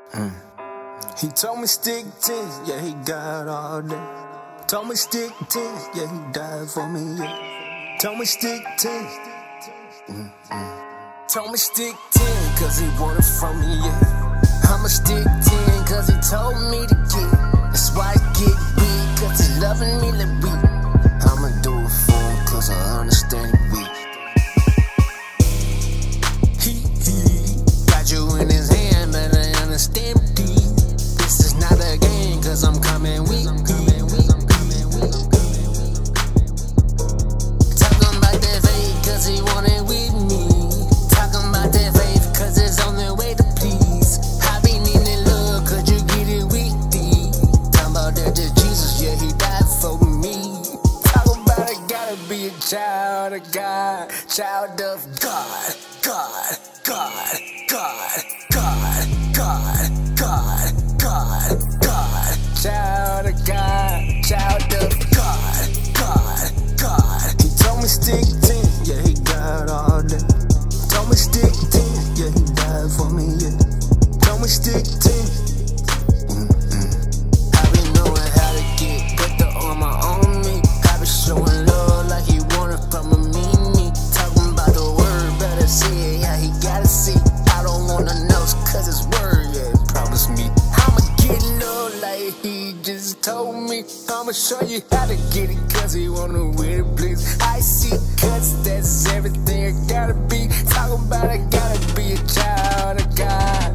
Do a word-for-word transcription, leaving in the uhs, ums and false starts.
Mm. He told me stick ten, yeah, he got all that. Told me stick ten, yeah, he died for me, yeah. Told me stick ten. Mm-mm. Told me stick ten, cause he wanted from me, yeah. I'ma stick ten, cause he told me to get. That's why I get big, cause he loving me like we. I'ma do it for him, cause I understand it weak. He, he got you in his hand, but I understand it deep. This is not a game, cause I'm coming weak. I'm coming weak, I'm coming weak, I'm coming weak. Talking about that faith, cause he wanted with me. Talking about that faith, cause it's on the way to please. I be needing love, could you get it with me? Talking about that to Jesus, yeah, he died for me. Talking about I gotta be a child of God, child of God, God, God, God, God, God, God, God, God, child of God, child of God, God, God. He told me stick ten, yeah, he got all that. Told me stick ten, yeah, he died for me, yeah. Told me stick ten. Mm-mm. I been knowing how to get put the armor on me. I been showing love like he wanted from a me. Talking about the word, better see it, yeah, he gotta see. I don't wanna know, cause it's word, yeah, promise me. I'ma get low like he just told me. I'ma show you how to get it, cause he wanna win it, please. I see cuts, that's everything I gotta be. Talking about I gotta be a child of God.